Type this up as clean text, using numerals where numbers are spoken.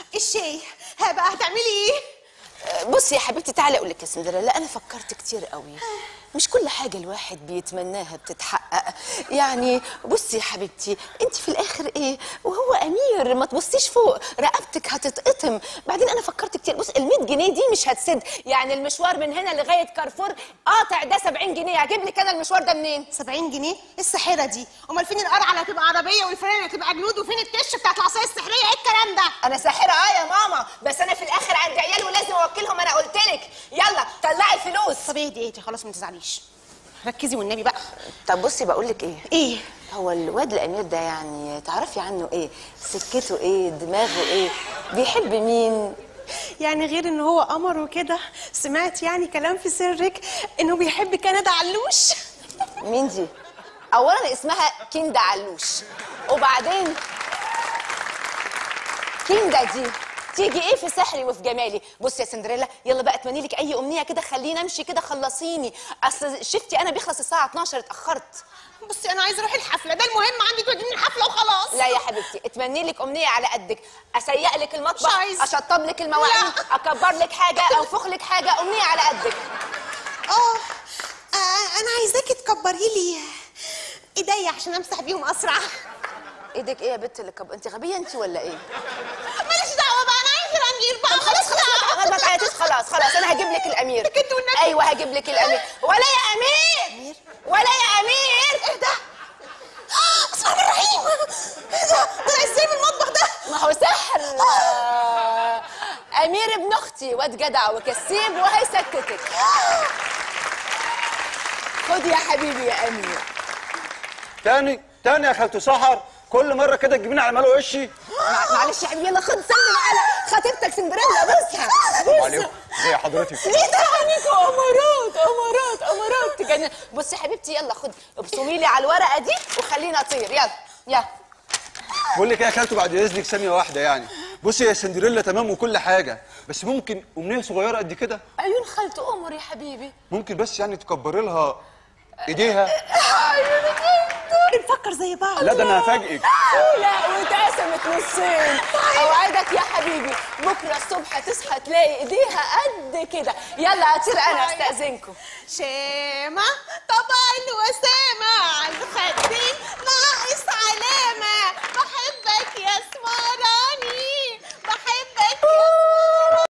الشاي بقى هتعملي ايه؟ بصي يا حبيبتي تعالي اقول لك يا سندريلا، انا فكرت كتير قوي. مش كل حاجه الواحد بيتمناها بتتحقق. يعني بصي يا حبيبتي، انت في الاخر ايه وهو امير، ما تبصيش فوق رقبتك هتتقطم. بعدين انا فكرت كتير. بص ال100 جنيه دي مش هتسد، يعني المشوار من هنا لغايه كارفور قاطع ده 70 جنيه. هجيب لك انا المشوار ده منين؟ 70 جنيه؟ ايه الساحره دي؟ امال فين القرعه اللي هتبقى عربيه والفرانه هتبقى جنود وفين الكش بتاعت العصايه السحريه؟ ايه الكلام ده؟ انا ساحره يا ماما، بس انا في الاخر عندي عيال ولازم اوكلهم. انا قلت لك يلا طلعي الفلوس. طب اهدي خلاص ما تزعليش، ركزي والنبي بقى. طب بصي بقول لك ايه هو الواد الامير ده يعني تعرفي عنه ايه؟ سكته ايه؟ دماغه ايه؟ بيحب مين؟ يعني غير ان هو قمر وكده، سمعت يعني كلام في سرك انه بيحب كندا علوش. مين دي؟ اولا اسمها كندا علوش، وبعدين كندا دي تيجي ايه في سحري وفي جمالي؟ بصي يا سندريلا يلا بقى اتمني لك اي امنيه كده، خليني امشي كده، خلصيني. اصل شفتي انا بيخلص الساعه 12، اتاخرت. بصي انا عايزه اروح الحفله، ده المهم عندي، توديني الحفله وخلاص. لا يا حبيبتي اتمني لك امنيه على قدك، اسيق لك المطبخ، اشطب لك المواعين، اكبر لك حاجه، انفخ لك حاجه، امنيه على قدك. انا عايزاكي تكبري لي ايديا عشان امسح بيهم اسرع. ايدك ايه يا بنت اللي انت غبيه انت ولا ايه؟ ماليش دعوه بقى، انا عايزه الامير بقى. خلاص ما تعيطيش، خلاص انا هجيب لك الامير. كنت والنبي. ايوه هجيب لك الامير. ولا يا امير ولا يا امير. ايه ده؟ بسم الله الرحيم. ايه ده؟ طلع ازاي من المطبخ ده؟ ما هو سحر. امير ابن اختي واد جدع وكسيب وهيسكتك. خد يا حبيبي يا امير. تاني يا خالته سحر، كل مره كده تجيبيني على مال وشي. معلش يا حبيبي يلا خد سلم على خطيبتك سندريلا. بصها عليكم زي حضرتك. ايه ده عنيكوا؟ امارات تجنن. بصي يا حبيبتي يلا خد ابصمي لي على الورقه دي وخليني اطير. يلا بقول لك ايه يا خالته بعد اذنك ثانيه واحده. يعني بصي يا سندريلا تمام وكل حاجه، بس ممكن امنيه صغيره قد كده. عيون خالته امر يا حبيبي. ممكن بس يعني تكبري لها ايديها. نفكر زي بعض. لا ده انا هفاجئك. لا واتقسمت نصين. اوعدك يا حبيبي بكره الصبح تصحى تلاقي ايديها قد كده. يلا اطير انا استاذنكم. شيمة طبعا وسامة على الخدين